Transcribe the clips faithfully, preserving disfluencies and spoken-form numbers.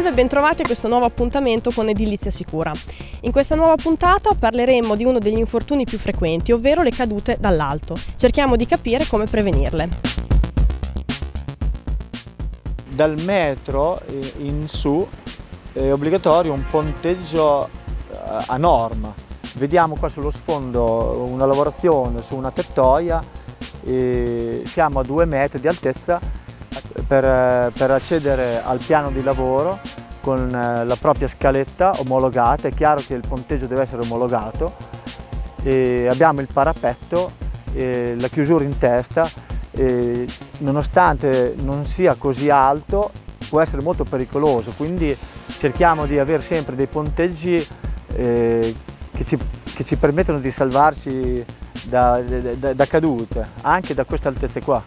Salve e bentrovati a questo nuovo appuntamento con Edilizia Sicura. In questa nuova puntata parleremo di uno degli infortuni più frequenti, ovvero le cadute dall'alto. Cerchiamo di capire come prevenirle. Dal metro in su è obbligatorio un ponteggio a norma. Vediamo qua sullo sfondo una lavorazione su una tettoia e siamo a due metri di altezza per, per accedere al piano di lavoro con la propria scaletta omologata. È chiaro che il ponteggio deve essere omologato e abbiamo il parapetto e la chiusura in testa e nonostante non sia così alto può essere molto pericoloso, quindi cerchiamo di avere sempre dei ponteggi eh, che, ci, che ci permettono di salvarci da, da, da cadute, anche da queste altezze qua.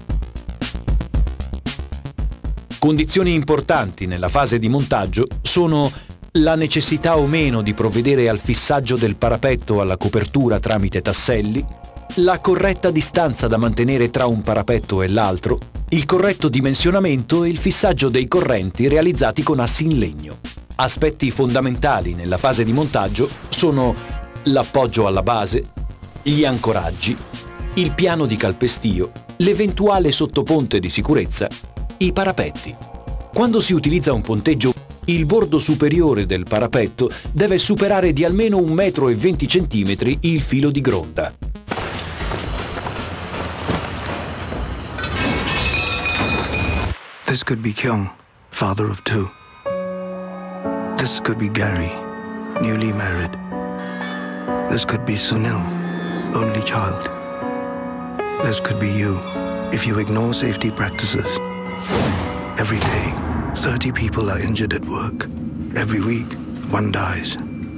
Condizioni importanti nella fase di montaggio sono la necessità o meno di provvedere al fissaggio del parapetto alla copertura tramite tasselli, la corretta distanza da mantenere tra un parapetto e l'altro, il corretto dimensionamento e il fissaggio dei correnti realizzati con assi in legno. Aspetti fondamentali nella fase di montaggio sono l'appoggio alla base, gli ancoraggi, il piano di calpestio, l'eventuale sottoponte di sicurezza, i parapetti. Quando si utilizza un ponteggio, il bordo superiore del parapetto deve superare di almeno un metro e venti centimetri il filo di gronda. This could be Kyung, father of two. This could be Gary, newly married. This could be Sunil, only child. This could be you, if you ignore safety practices. Every day, thirty people are injured at work. Every week, one dies.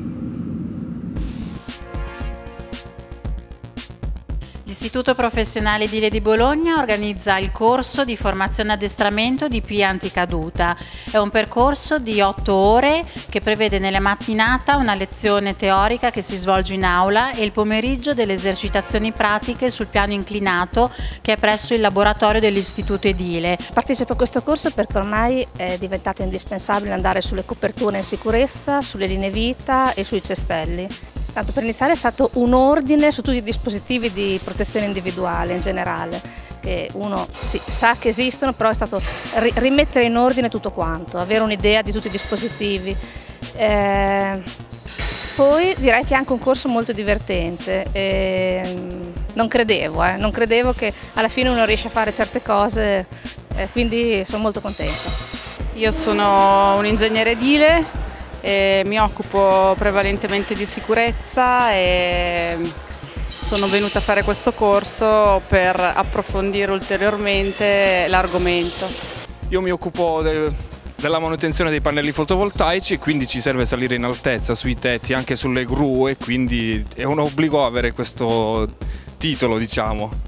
L'Istituto Professionale Edile di Bologna organizza il corso di formazione e addestramento di P I A anticaduta. È un percorso di otto ore che prevede nella mattinata una lezione teorica che si svolge in aula e il pomeriggio delle esercitazioni pratiche sul piano inclinato che è presso il laboratorio dell'Istituto Edile. Partecipo a questo corso perché ormai è diventato indispensabile andare sulle coperture in sicurezza, sulle linee vita e sui cestelli. Tanto per iniziare è stato un ordine su tutti i dispositivi di protezione individuale in generale, che uno sì, sa che esistono, però è stato ri rimettere in ordine tutto quanto, avere un'idea di tutti i dispositivi. Eh, poi direi che è anche un corso molto divertente, eh, non credevo, eh, non credevo che alla fine uno riesce a fare certe cose, eh, quindi sono molto contenta. Io sono un ingegnere edile. E mi occupo prevalentemente di sicurezza e sono venuta a fare questo corso per approfondire ulteriormente l'argomento. Io mi occupo del, della manutenzione dei pannelli fotovoltaici e quindi ci serve salire in altezza sui tetti, anche sulle gru, e quindi è un obbligo avere questo titolo, diciamo.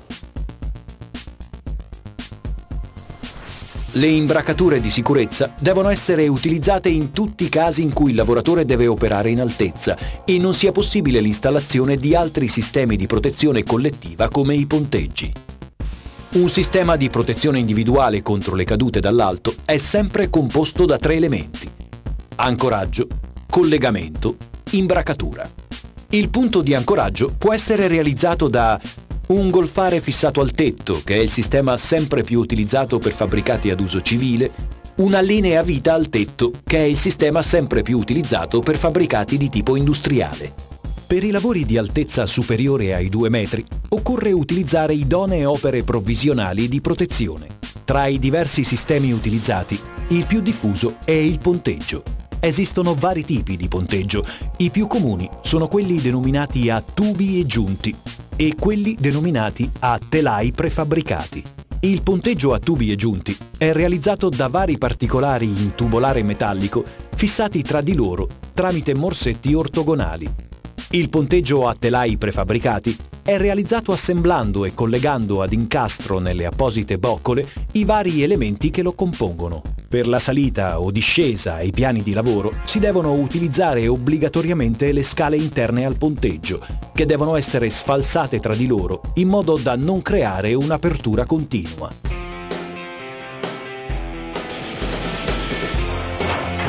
Le imbracature di sicurezza devono essere utilizzate in tutti i casi in cui il lavoratore deve operare in altezza e non sia possibile l'installazione di altri sistemi di protezione collettiva come i ponteggi. Un sistema di protezione individuale contro le cadute dall'alto è sempre composto da tre elementi: ancoraggio, collegamento, imbracatura. Il punto di ancoraggio può essere realizzato da un golfare fissato al tetto, che è il sistema sempre più utilizzato per fabbricati ad uso civile, una linea vita al tetto, che è il sistema sempre più utilizzato per fabbricati di tipo industriale. Per i lavori di altezza superiore ai due metri occorre utilizzare idonee opere provvisionali di protezione. Tra i diversi sistemi utilizzati, il più diffuso è il ponteggio. Esistono vari tipi di ponteggio. I più comuni sono quelli denominati a tubi e giunti e quelli denominati a telai prefabbricati. Il ponteggio a tubi e giunti è realizzato da vari particolari in tubolare metallico fissati tra di loro tramite morsetti ortogonali. Il ponteggio a telai prefabbricati è realizzato assemblando e collegando ad incastro nelle apposite boccole i vari elementi che lo compongono. Per la salita o discesa ai piani di lavoro si devono utilizzare obbligatoriamente le scale interne al ponteggio, che devono essere sfalsate tra di loro in modo da non creare un'apertura continua.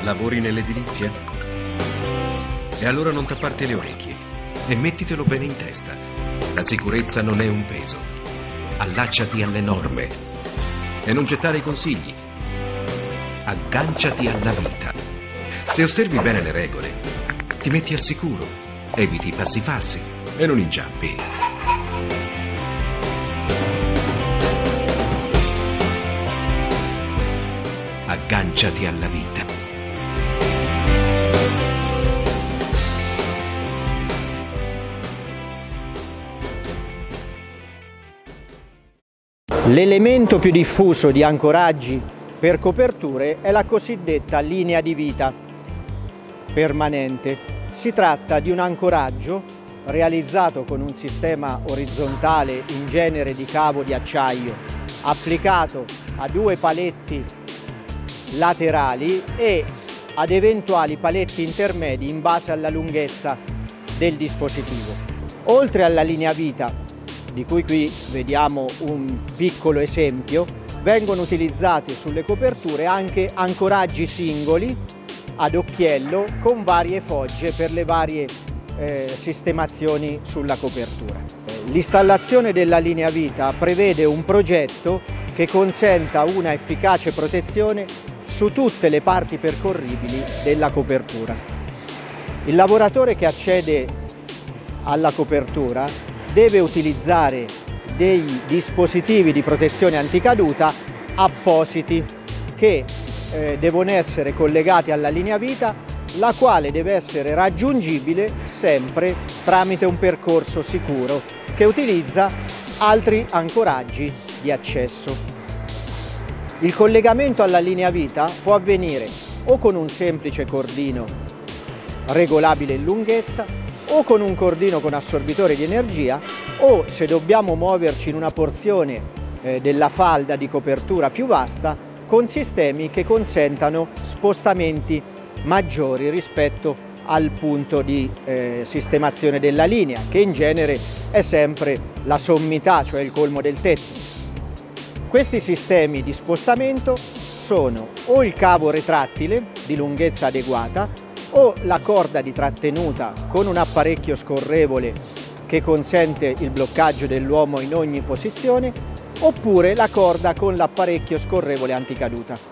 Lavori nell'edilizia? E allora non tapparti le orecchie e mettitelo bene in testa. La sicurezza non è un peso. Allacciati alle norme e non gettare i consigli. Agganciati alla vita. Se osservi bene le regole, ti metti al sicuro, eviti i passi falsi e non inciampi. Agganciati alla vita. L'elemento più diffuso di ancoraggi per coperture è la cosiddetta linea di vita permanente. Si tratta di un ancoraggio realizzato con un sistema orizzontale, in genere di cavo di acciaio, applicato a due paletti laterali e ad eventuali paletti intermedi in base alla lunghezza del dispositivo. Oltre alla linea vita, di cui qui vediamo un piccolo esempio, vengono utilizzati sulle coperture anche ancoraggi singoli ad occhiello con varie fogge per le varie eh, sistemazioni sulla copertura. L'installazione della linea vita prevede un progetto che consenta una efficace protezione su tutte le parti percorribili della copertura. Il lavoratore che accede alla copertura deve utilizzare dei dispositivi di protezione anticaduta appositi che eh, devono essere collegati alla linea vita, la quale deve essere raggiungibile sempre tramite un percorso sicuro che utilizza altri ancoraggi di accesso. Il collegamento alla linea vita può avvenire o con un semplice cordino regolabile in lunghezza o con un cordino con assorbitore di energia, o se dobbiamo muoverci in una porzione eh, della falda di copertura più vasta, con sistemi che consentano spostamenti maggiori rispetto al punto di eh, sistemazione della linea, che in genere è sempre la sommità, cioè il colmo del tetto. Questi sistemi di spostamento sono o il cavo retrattile di lunghezza adeguata, o la corda di trattenuta con un apparecchio scorrevole che consente il bloccaggio dell'uomo in ogni posizione, oppure la corda con l'apparecchio scorrevole anticaduta.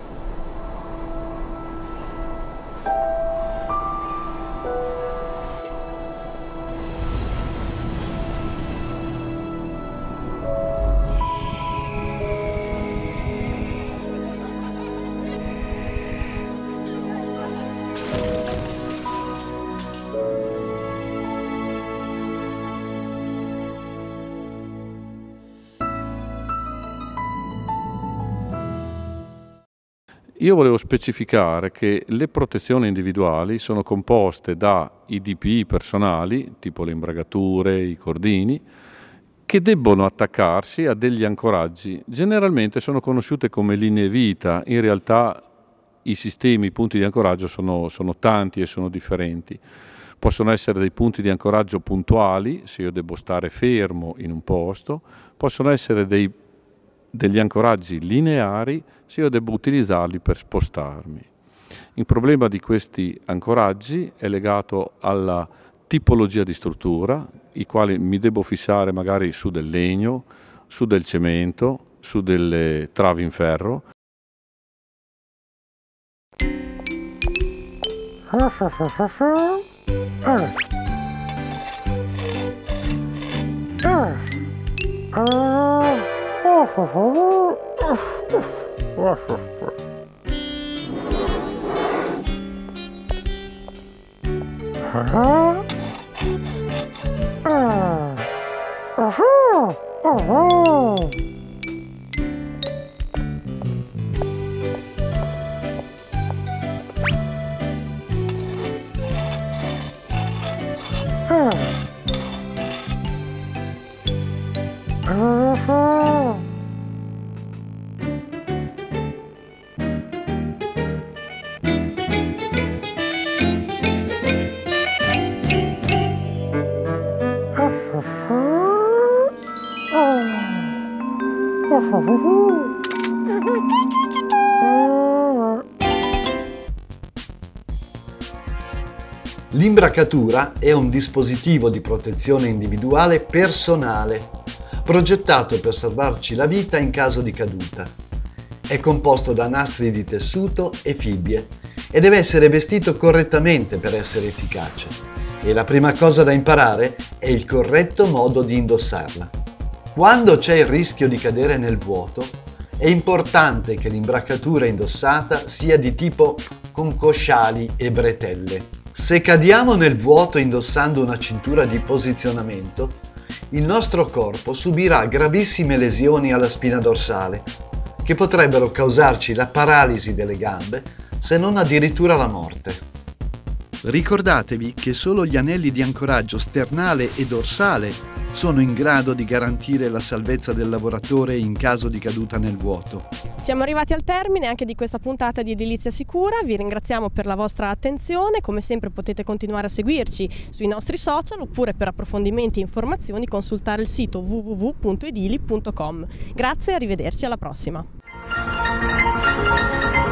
Io volevo specificare che le protezioni individuali sono composte da I D P I personali, tipo le imbragature, i cordini, che debbono attaccarsi a degli ancoraggi. Generalmente sono conosciute come linee vita, in realtà i sistemi, i punti di ancoraggio sono, sono tanti e sono differenti. Possono essere dei punti di ancoraggio puntuali, se io devo stare fermo in un posto, possono essere dei, degli ancoraggi lineari, se io devo utilizzarli per spostarmi. Il problema di questi ancoraggi è legato alla tipologia di struttura, i quali mi devo fissare magari su del legno, su del cemento, su delle travi in ferro. Oh. L'imbracatura è un dispositivo di protezione individuale personale, progettato per salvarci la vita in caso di caduta. È composto da nastri di tessuto e fibbie e deve essere vestito correttamente per essere efficace. E la prima cosa da imparare è il corretto modo di indossarla. Quando c'è il rischio di cadere nel vuoto, è importante che l'imbracatura indossata sia di tipo con cosciali e bretelle. Se cadiamo nel vuoto indossando una cintura di posizionamento, il nostro corpo subirà gravissime lesioni alla spina dorsale, che potrebbero causarci la paralisi delle gambe, se non addirittura la morte. Ricordatevi che solo gli anelli di ancoraggio sternale e dorsale sono in grado di garantire la salvezza del lavoratore in caso di caduta nel vuoto. Siamo arrivati al termine anche di questa puntata di Edilizia Sicura, vi ringraziamo per la vostra attenzione, come sempre potete continuare a seguirci sui nostri social oppure per approfondimenti e informazioni consultare il sito w w w punto edili punto com. Grazie e arrivederci alla prossima!